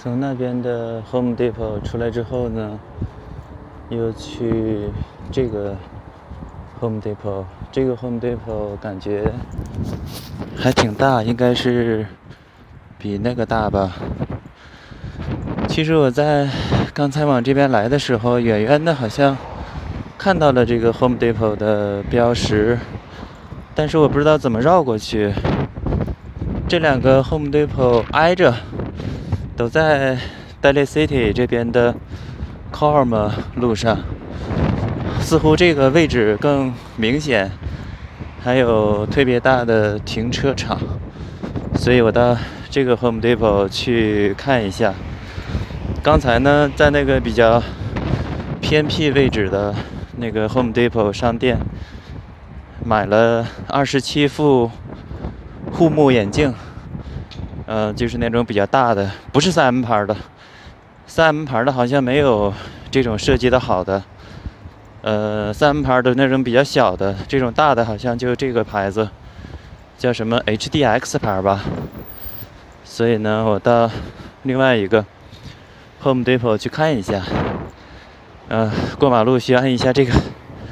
从那边的 Home Depot 出来之后呢，又去这个 Home Depot。这个 Home Depot 感觉还挺大，应该是比那个大吧。其实我在刚才往这边来的时候，远远的好像看到了这个 Home Depot 的标识，但是我不知道怎么绕过去。这两个 Home Depot 挨着，都在 Daly City 这边的 Colm 路上，似乎这个位置更明显，还有特别大的停车场，所以我到这个 Home Depot 去看一下。刚才呢，在那个比较偏僻位置的那个 Home Depot 商店买了27副护目眼镜，就是那种比较大的，不是3M 牌的，3M 牌的好像没有这种设计的好的，3M 牌的那种比较小的，这种大的好像就这个牌子，叫什么 HDX 牌吧。所以呢，我到另外一个 Home Depot 去看一下。过马路需要按一下这个，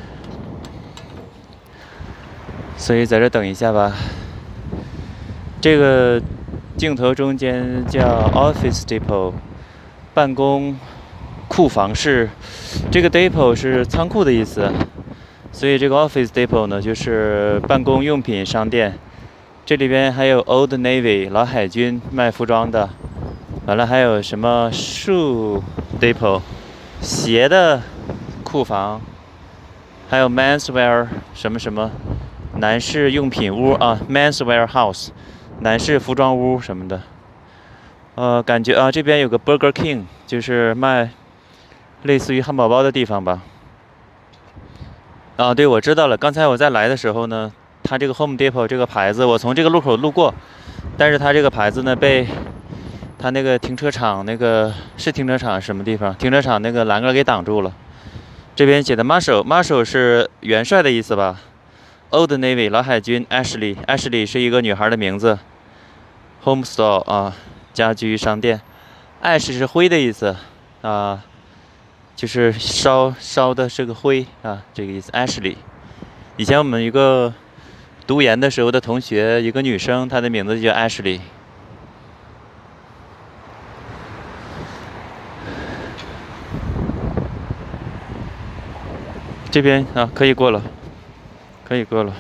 所以在这等一下吧。这个镜头中间叫 Office Depot， 办公库房室。这个 Depot 是仓库的意思，所以这个 Office Depot 呢就是办公用品商店。这里边还有 Old Navy 老海军卖服装的，完了还有什么 Shoe Depot 鞋的库房，还有 Menswear 什么什么男士用品屋啊 ，Menswear House 男士服装屋什么的。感觉啊这边有个 Burger King， 就是卖类似于汉堡包的地方吧。对，我知道了。刚才我在来的时候呢，它这个 Home Depot 这个牌子，我从这个路口路过，但是它这个牌子呢被它那个停车场那个是停车场什么地方？停车场那个栏杆给挡住了。这边写的 Marshall 是元帅的意思吧 ？Old Navy 老海军 Ashley 是一个女孩的名字。Home Store 啊，家居商店。Ash 是灰的意思啊，就是烧的是个灰啊，这个意思。Ashley， 以前我们一个读研的时候的同学，一个女生，她的名字叫 Ashley。这边啊，可以过了，可以过了。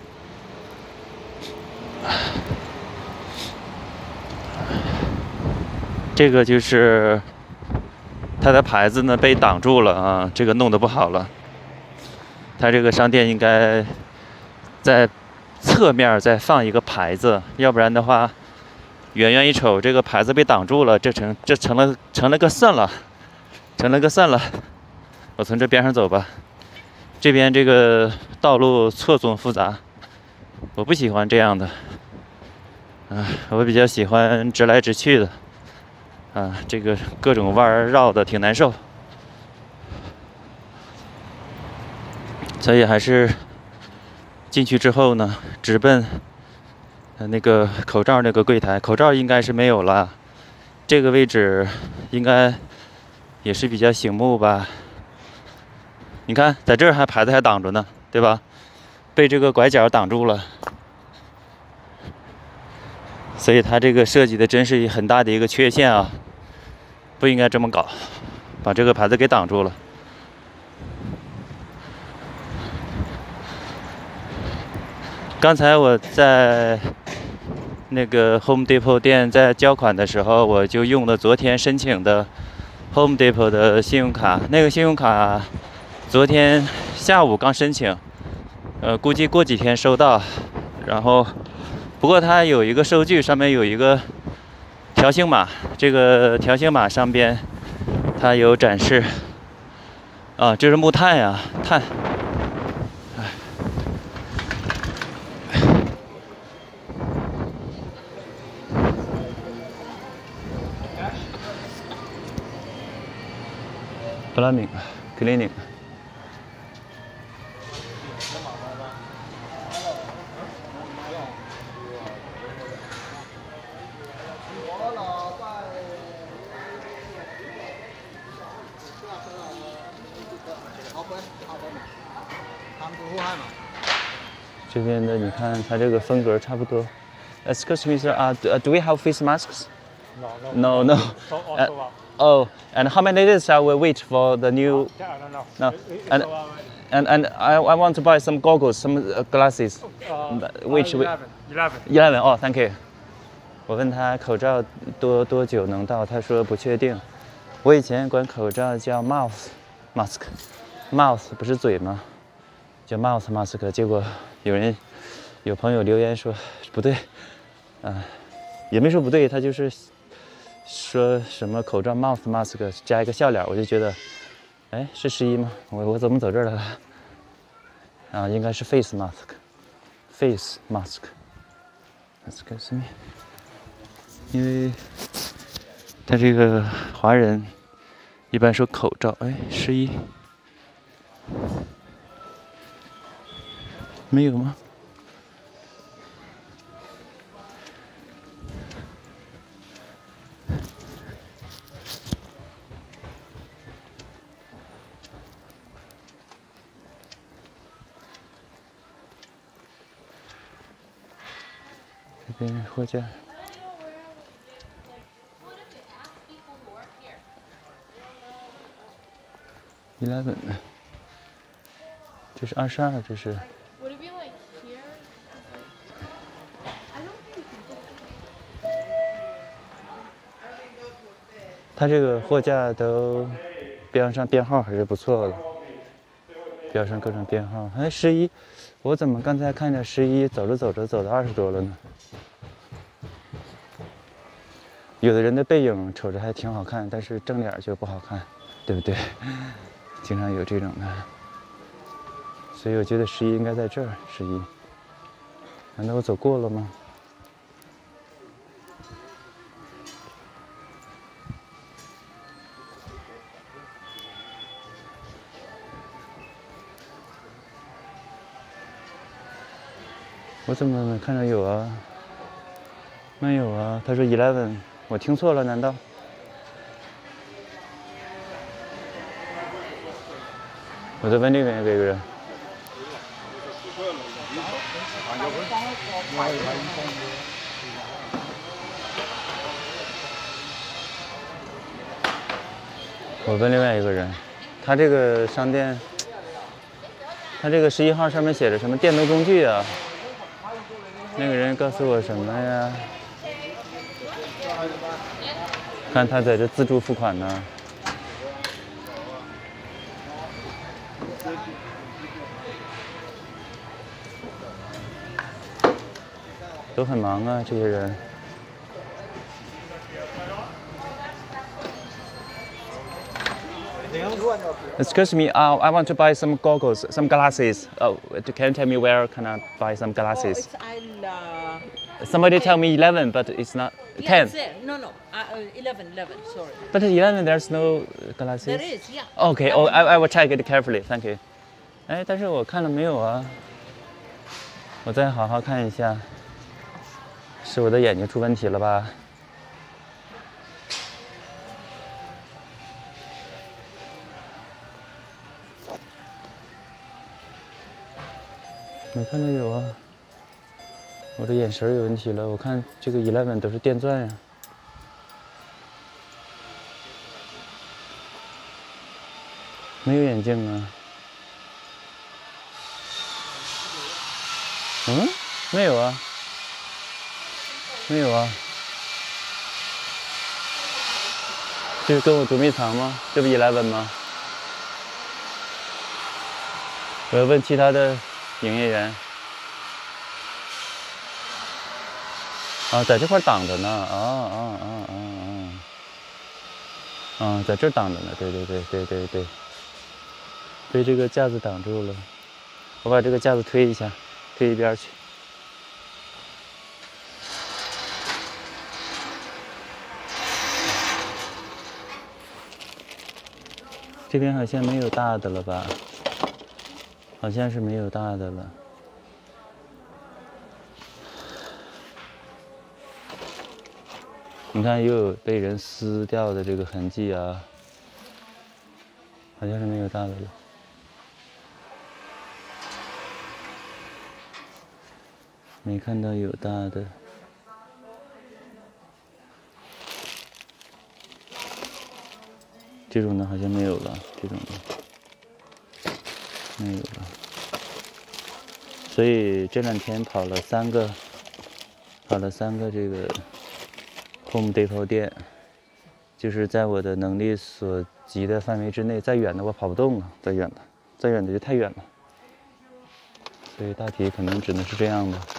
这个就是它的牌子呢被挡住了啊，这个弄得不好了。它这个商店应该在侧面再放一个牌子，要不然的话，远远一瞅这个牌子被挡住了，这成了个算了，成了个算了。我从这边上走吧。这边这个道路错综复杂，我不喜欢这样的。我比较喜欢直来直去的。这个各种弯绕的挺难受，所以还是进去之后呢，直奔那个口罩那个柜台。口罩应该是没有了，这个位置应该也是比较醒目吧。你看，在这儿还牌子还挡着呢，对吧？被这个拐角挡住了，所以它这个设计的真是很大的一个缺陷啊。不应该这么搞，把这个牌子给挡住了。刚才我在那个 Home Depot 店在交款的时候，我就用了昨天申请的 Home Depot 的信用卡。那个信用卡昨天下午刚申请，估计过几天收到。然后，不过它有一个收据，上面有一个条形码，这个条形码上边它有展示。这是木炭呀，炭。Plumbing, cleaning。 这边的你看，它这个风格差不多。Excuse me, sir. Do we have face masks? No, no. Oh, and how many days shall we wait for the new? No, and I want to buy some goggles, some glasses. Which 11? Oh, thank you. 我问他口罩多久能到，他说不确定。我以前管口罩叫 mouth mask，mouth 不是嘴吗？叫 mouth mask， 结果有朋友留言说不对，也没说不对，他就是说什么口罩 mouth mask 加一个笑脸，我就觉得，哎，是11吗？我怎么走这儿来了？啊，应该是 face mask，face mask。Excuse me， 因为他这个华人一般说口罩，哎，11没有吗？这边货架。11，这是22，这是。它这个货架都标上编号还是不错的，标上各种编号。哎，11，我怎么刚才看着11，走着走着走到20多了呢？有的人的背影瞅着还挺好看，但是正脸就不好看，对不对？经常有这种的，所以我觉得11应该在这儿。11，难道我走过了吗？我怎么没看着有啊？没有啊，他说11，我听错了难道？我再问这边有个人。我问另外一个人，他这个商店，他这个11号上面写着什么电动工具啊？那个人告诉我什么呀？看他在这自助付款呢。都很忙啊，这些人。Excuse me, I want to buy some goggles, some glasses. Oh, can you tell me where can I buy some glasses? Somebody tell me 11, but it's not 10. No, 11, sorry. But 11, there's no glasses. There is, yeah. Okay, oh, I will check it carefully. Thank you. 哎，但是我看了没有啊？我再好好看一下。是我的眼睛出问题了吧？没看到有啊，我的眼神有问题了。我看这个11都是电钻呀，没有眼镜啊。嗯，没有啊，没有啊。这是跟我捉迷藏吗？这不11吗？我要问其他的营业员。啊，在这块挡着呢。在这挡着呢。对，被这个架子挡住了。我把这个架子推一下，推一边去。这边好像没有大的了吧？好像是没有大的了。你看，又有被人撕掉的这个痕迹啊，好像是没有大的了。 没看到有大的。这种的好像没有了，这种的没有了。所以这2天跑了3个这个 Home Depot 店，就是在我的能力所及的范围之内，再远的我跑不动了，再远的就太远了。所以大体可能只能是这样的。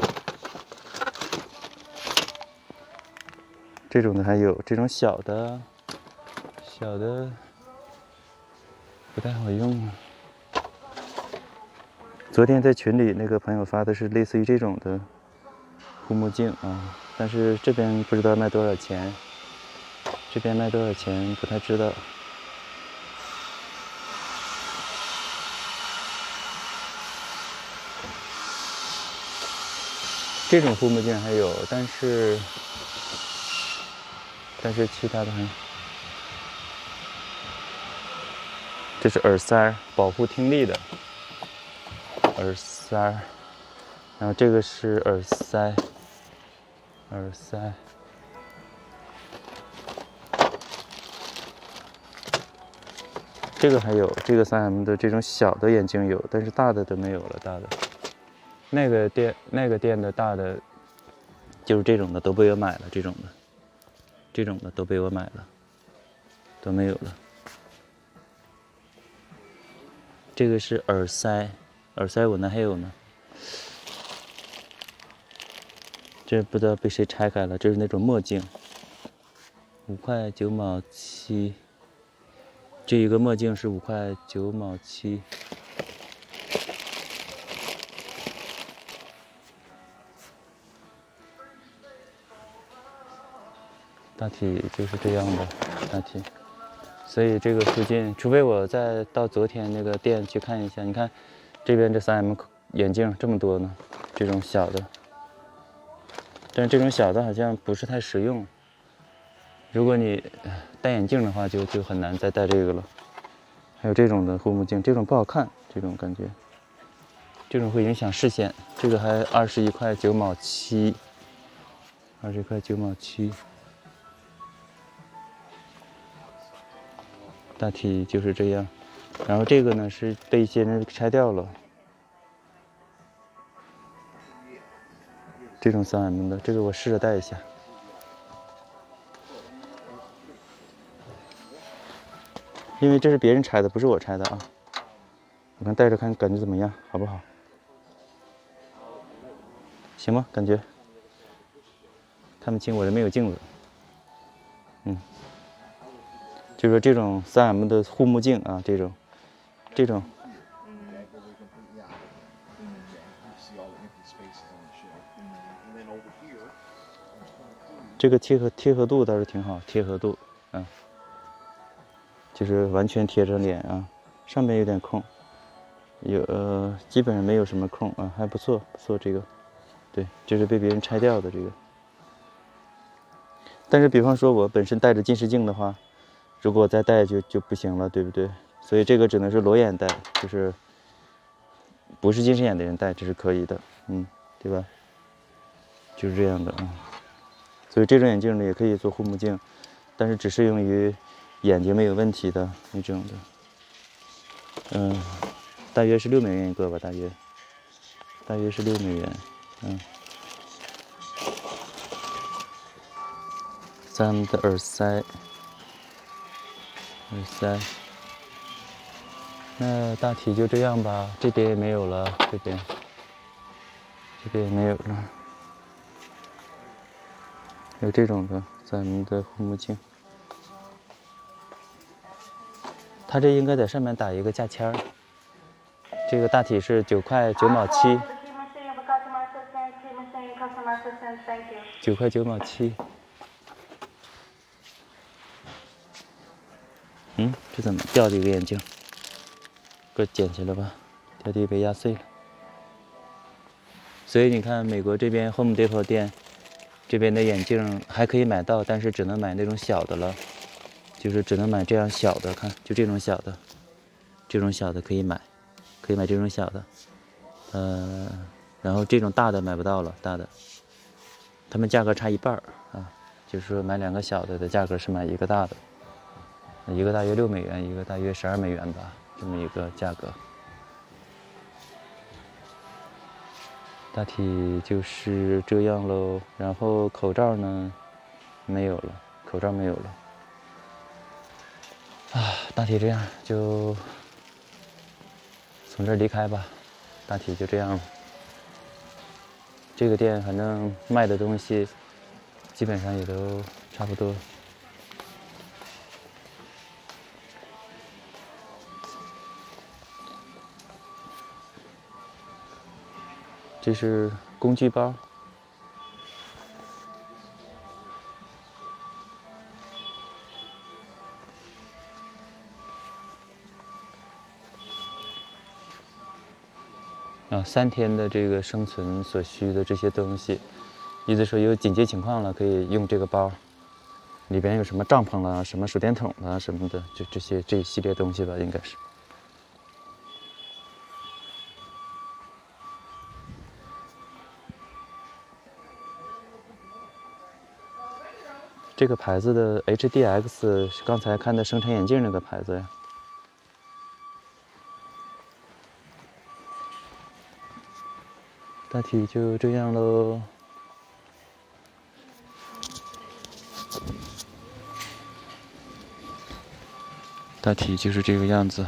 这种的还有这种小的不太好用啊。昨天在群里那个朋友发的是类似于这种的护目镜啊，但是这边不知道卖多少钱，这边卖多少钱不太知道。这种护目镜还有，但是其他的还。这是耳塞，保护听力的耳塞，然后这个是耳塞，这个还有这个3M 的这种小的眼镜有，但是大的都没有了，大的。那个店的大的就是这种的都被我买了，这种的都被我买了，都没有了。这个是耳塞我那还有呢。这不知道被谁拆开了，这是那种墨镜，5块9毛7。这一个墨镜是5块9毛7。大体就是这样的，大体。所以这个附近，除非我再到昨天那个店去看一下，你看这边这3M 眼镜这么多呢，这种小的，但是这种小的好像不是太实用。如果你戴眼镜的话就很难再戴这个了。还有这种的护目镜，这种不好看，这种感觉，这种会影响视线。这个还21块9毛7，20块9毛7。大体就是这样，然后这个呢是被一些人拆掉了。这种3M 的，这个我试着戴一下。因为这是别人拆的，不是我拆的啊。我看戴着看感觉怎么样，好不好？行吗？感觉？看不清，我这没有镜子。就是说这种3M 的护目镜啊，这种，这个贴合度倒是挺好，贴合度，就是完全贴着脸啊，上面有点空，基本上没有什么空啊，还不错这个，对，这是被别人拆掉的这个。但是比方说我本身戴着近视镜的话，如果我再戴就不行了，对不对？所以这个只能是裸眼戴，就是不是近视眼的人戴，这是可以的，对吧？就是这样的啊。所以这种眼镜呢也可以做护目镜，但是只适用于眼睛没有问题的那种的。大约是6美元一个吧，大约是6美元。3M 的耳塞。那大体就这样吧，这边也没有了，这边也没有了。有这种的3M 的护目镜，它这应该在上面打一个价签儿。这个大体是9块9毛7，9块9毛7。这怎么掉的一个眼镜？给我捡起来吧，掉地被压碎了。所以你看，美国这边 Home Depot 店这边的眼镜还可以买到，但是只能买那种小的了，就是只能买这样小的。看，就这种小的，可以买这种小的。 然后这种大的买不到了，大的，他们价格差一半啊，就是说买2个小的价格是买1个大的，一个大约6美元，一个大约12美元吧，这么一个价格。大体就是这样喽。然后口罩呢，没有了，口罩没有了。啊，大体这样，就从这儿离开吧。大体就这样了。这个店反正卖的东西基本上也都差不多。这是工具包。3天的这个生存所需的这些东西，意思说有紧急情况了可以用这个包，里边有什么帐篷啦、什么手电筒啦什么的，就这一系列东西吧，应该是。这个牌子的 HDX 是刚才看的生产眼镜那个牌子呀。大体就这样喽。大体就是这个样子。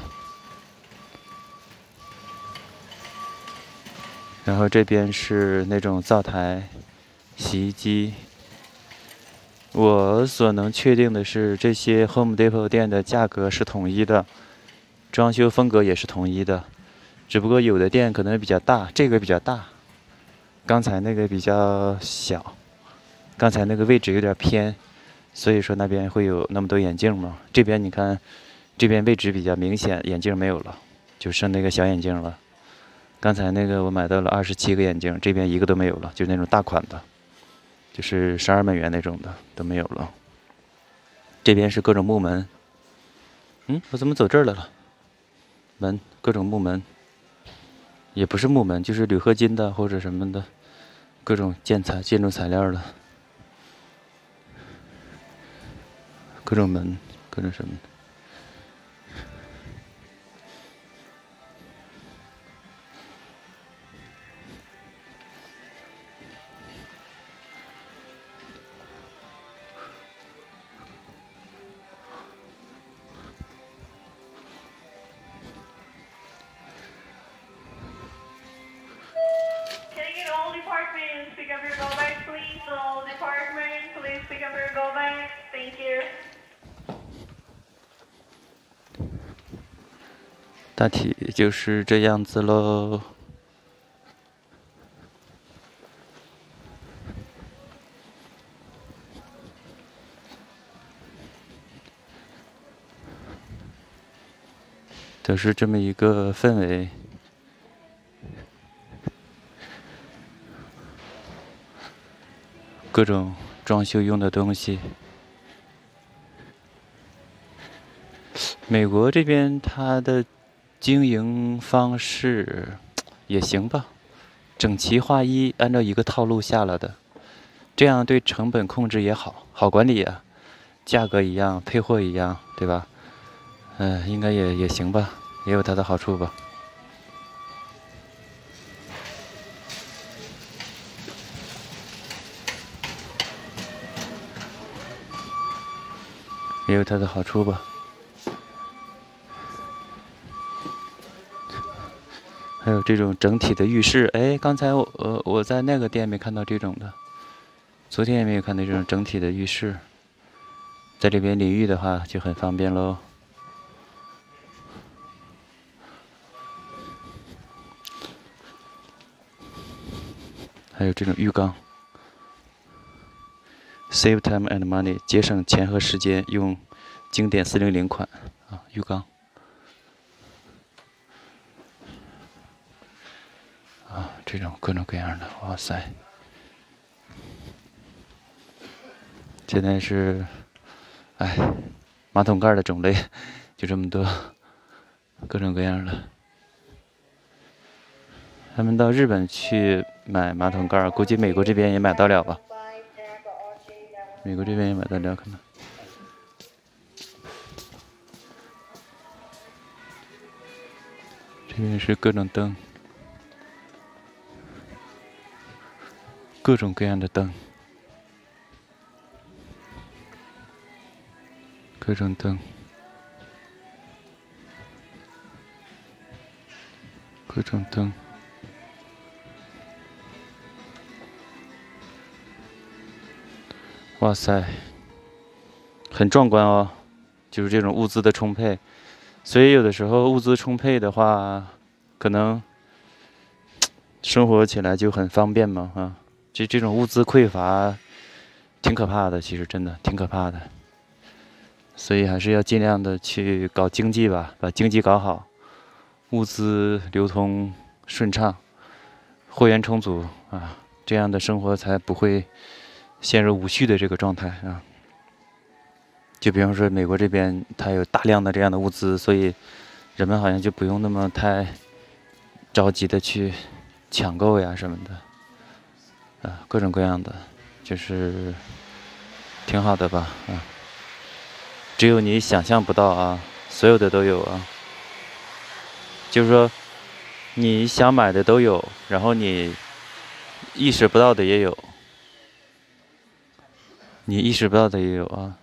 然后这边是那种灶台、洗衣机。我所能确定的是，这些 Home Depot 店的价格是统一的，装修风格也是统一的，只不过有的店可能比较大，这个比较大，刚才那个比较小，刚才那个位置有点偏，所以说那边会有那么多眼镜嘛。这边你看，这边位置比较明显，眼镜没有了，就剩那个小眼镜了。刚才那个我买到了27个眼镜，这边1个都没有了，就是那种大款的，就是12美元那种的都没有了。这边是各种木门，我怎么走这儿来了？门，各种木门，也不是木门，就是铝合金的或者什么的，各种建筑材料的，各种门，各种什么的。大体就是这样子喽。都是这么一个氛围。各种装修用的东西。美国这边它的经营方式也行吧，整齐划一，按照一个套路下来的，这样对成本控制也好，好管理啊，价格一样，配货一样，对吧？应该也行吧，也有它的好处吧。也有它的好处吧。还有这种整体的浴室，哎，刚才我在那个店没看到这种的，昨天也没有看到这种整体的浴室，在这边淋浴的话就很方便喽。还有这种浴缸 ，save time and money， 节省钱和时间，用经典400款啊，浴缸。这种各种各样的，哇塞！现在是，马桶盖的种类就这么多，各种各样的。 他们到日本去买马桶盖，估计美国这边也买到了吧？美国这边也买得了可能。这边是各种灯，各种各样的灯，各种灯，各种灯。哇塞，很壮观哦，就是这种物资的充沛。所以有的时候物资充沛的话，可能生活起来就很方便嘛啊。这种物资匮乏，挺可怕的，其实真的挺可怕的。所以还是要尽量的去搞经济吧，把经济搞好，物资流通顺畅，货源充足啊，这样的生活才不会陷入无序的这个状态啊。就比方说美国这边，它有大量的这样的物资，所以人们好像就不用那么太着急的去抢购呀什么的，啊，各种各样的，就是挺好的吧，啊，只有你想象不到啊，所有的都有啊，就是说你想买的都有，然后你意识不到的也有，你意识不到的也有啊。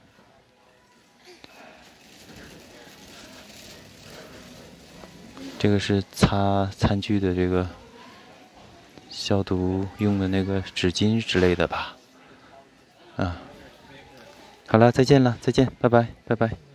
这个是擦餐具的这个消毒用的那个纸巾之类的吧，啊，好了，再见了，再见，拜拜，拜拜。